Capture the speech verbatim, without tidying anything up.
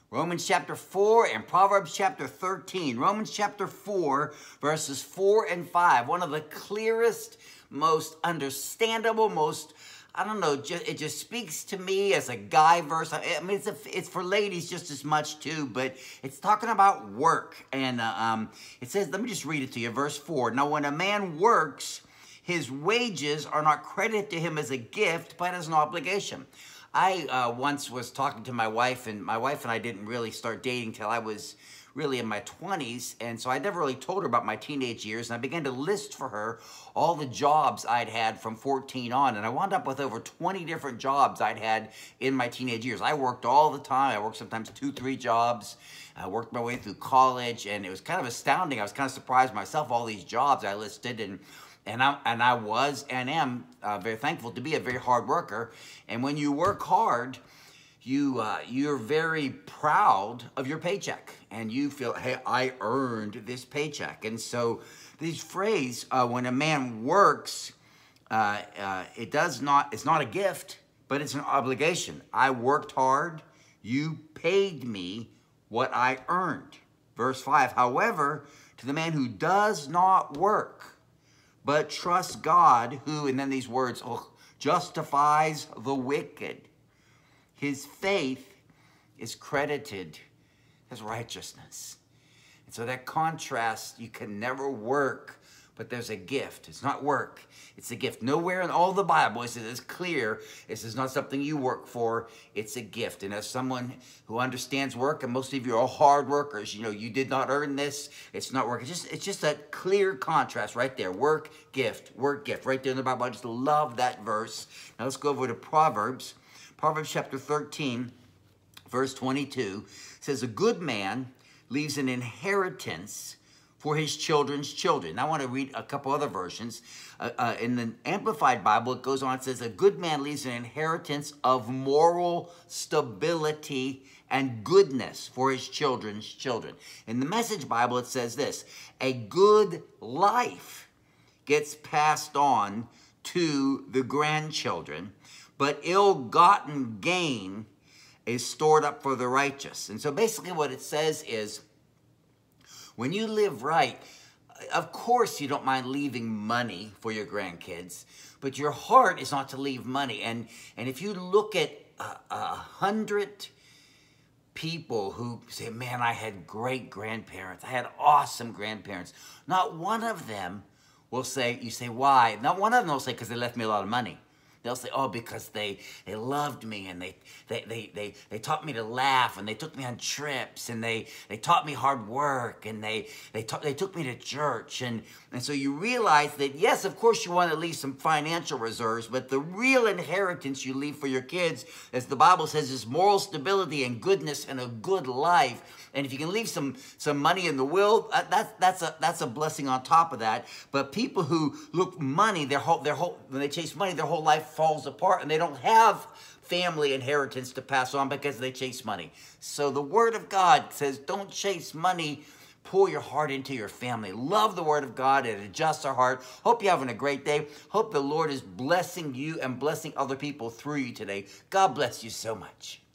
Romans chapter four and Proverbs chapter thirteen. Romans chapter four, verses four and five. One of the clearest, most understandable, most, I don't know, just, it just speaks to me as a guy verse. I mean, it's, a, it's for ladies just as much too, but it's talking about work. And uh, um, it says, let me just read it to you, verse four. Now, when a man works, his wages are not credited to him as a gift, but as an obligation. I uh, once was talking to my wife, and my wife and I didn't really start dating till I was really in my twenties, and so I never really told her about my teenage years, and I began to list for her all the jobs I'd had from fourteen on, and I wound up with over twenty different jobs I'd had in my teenage years. I worked all the time. I worked sometimes two, three jobs. I worked my way through college, and it was kind of astounding. I was kind of surprised myself, all these jobs I listed, and And I, and I was and am uh, very thankful to be a very hard worker. And when you work hard, you, uh, you're very proud of your paycheck. And you feel, hey, I earned this paycheck. And so this phrase, uh, when a man works, uh, uh, it does not, it's not a gift, but it's an obligation. I worked hard. You paid me what I earned. Verse five, however, to the man who does not work, but trust God who, and then these words, oh, justifies the wicked. His faith is credited as righteousness. And so that contrast, you can never work, but there's a gift. It's not work, it's a gift. Nowhere in all the Bible is it as clear. This is not something you work for, it's a gift. And as someone who understands work, and most of you are all hard workers, you know, you did not earn this, it's not work. It's just, it's just a clear contrast right there. Work, gift, work, gift. Right there in the Bible. I just love that verse. Now let's go over to Proverbs. Proverbs chapter thirteen, verse twenty-two says, a good man leaves an inheritance for his children's children. Now, I want to read a couple other versions. Uh, uh, in the Amplified Bible, it goes on, it says, a good man leaves an inheritance of moral stability and goodness for his children's children. In the Message Bible, it says this, a good life gets passed on to the grandchildren, but ill-gotten gain is stored up for the righteous. And so basically what it says is, when you live right, of course you don't mind leaving money for your grandkids, but your heart is not to leave money. And, and if you look at a, a hundred people who say, man, I had great grandparents, I had awesome grandparents, not one of them will say, you say, why? Not one of them will say, because they left me a lot of money. They'll say, oh, because they, they loved me, and they, they, they, they, they taught me to laugh, and they took me on trips, and they, they taught me hard work, and they, they, ta they took me to church. And, and so you realize that, yes, of course you want to leave some financial reserves, but the real inheritance you leave for your kids, as the Bible says, is moral stability and goodness and a good life. And if you can leave some, some money in the will, uh, that's, that's, a, that's a blessing on top of that. But people who look money, their whole, their whole, when they chase money, their whole life falls apart, and they don't have family inheritance to pass on because they chase money. So the Word of God says, don't chase money. Pour your heart into your family. Love the Word of God. It adjusts our heart. Hope you're having a great day. Hope the Lord is blessing you and blessing other people through you today. God bless you so much.